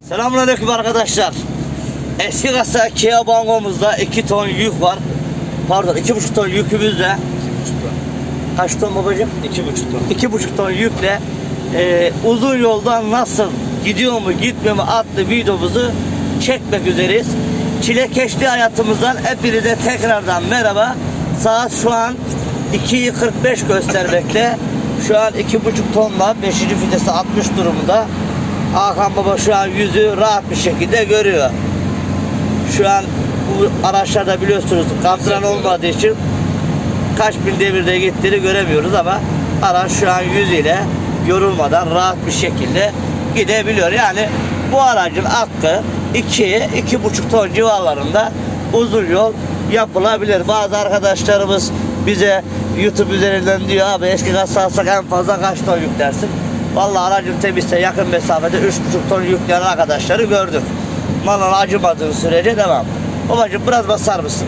Selamünaleyküm arkadaşlar. Eski kasa Kia Bango'muzda 2 ton yük var. Pardon, 2,5 ton yükümüzle. 2,5 ton. Kaç ton babacığım? 2,5 ton. 2,5 ton yükle uzun yoldan nasıl gidiyor mu gitmiyor mu adlı videomuzu çekmek üzereyiz. Çilekeşli hayatımızdan hepinize tekrardan merhaba. Saat şu an 2'yi 45 göstermekte. Şu an 2,5 tonla 5. vitesi 60 durumunda. Hakan Baba şu an yüzü rahat bir şekilde görüyor. Şu an bu araçlarda biliyorsunuz kaptıran olmadığı için kaç bin devirde gittiğini göremiyoruz ama araç şu an yüzüyle yorulmadan rahat bir şekilde gidebiliyor. Yani bu aracın hakkı 2-2,5 ton civarlarında uzun yol yapılabilir. Bazı arkadaşlarımız bize YouTube üzerinden diyor abi eski kasa alsak en fazla kaç ton yüklersin? Vallahi aracım temizse yakın mesafede 3,5 ton yükleyen arkadaşları gördüm. Malına acımadığın sürece devam. Babacığım biraz basar mısın?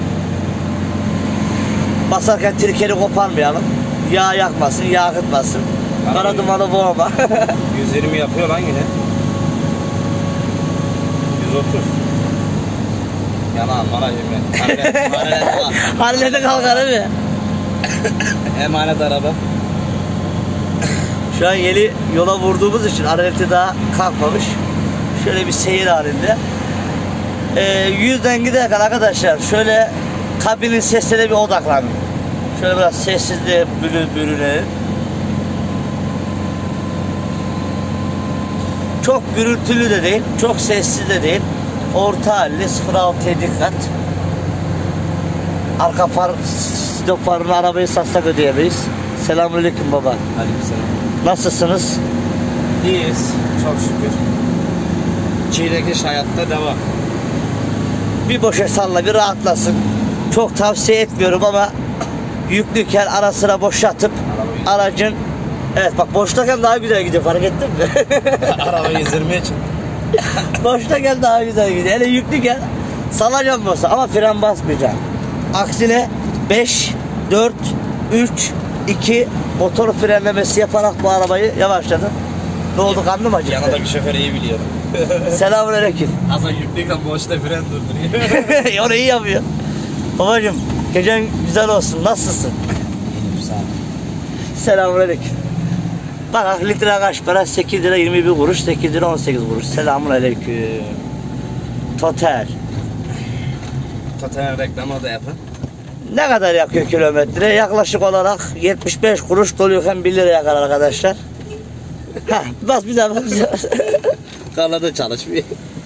Basarken trikeri koparmayalım. Yağ yakmasın, yağ akıtmasın. Kara dumanı boğma. 120 yapıyor lan yine. 130. Yalan bana yemin. Hallede kalkar değil mi? Emanet araba. Şu an yeni yola vurduğumuz için araleti daha kalkmamış. Şöyle bir seyir halinde. 100'den giderken arkadaşlar şöyle kabinin seslerine bir odaklanın. Şöyle biraz sessizliğe bürünelim. Çok gürültülü de değil, çok sessiz de değil. Orta halli 0.6'ya dikkat. Arka far, stop farını arabayı satsak ödeyemeyiz. Selamünaleyküm baba. Aleykümselam. Nasılsınız? İyiyiz. Çok şükür. Çilekeş hayatta devam. Bir boşa salla, bir rahatlasın. Çok tavsiye etmiyorum ama yüklüken ara sıra boşaltıp aracın evet bak boştayken daha güzel gidiyor, fark ettin mi? Arabayı izlemeye çık. Boştayken daha güzel gidiyor. Hele yüklüken salacağım boşa ama fren basmayacağım. Aksine 5, 4, 3, 2 motor frenlemesi yaparak bu arabayı yavaşladım. Ne oldu, karnım acıktı? Yanındaki şoför iyi biliyor. Selamünaleyküm. Aslında yüklüyken boşta fren durduruyor. Onu iyi yapıyor. Babacığım gecen güzel olsun. Nasılsın? Sağ ol. Selamünaleyküm. Bak litre kaç para? 8 lira 21 kuruş, 8 lira 18 kuruş. Selamünaleyküm. Total. Total reklamı da yapın. Ne kadar yakıyor kilometre? Yaklaşık olarak 75 kuruş doluyorken 1 lira yakar arkadaşlar. Heh, bas bir daha bas. Tarlada çalışmıyor.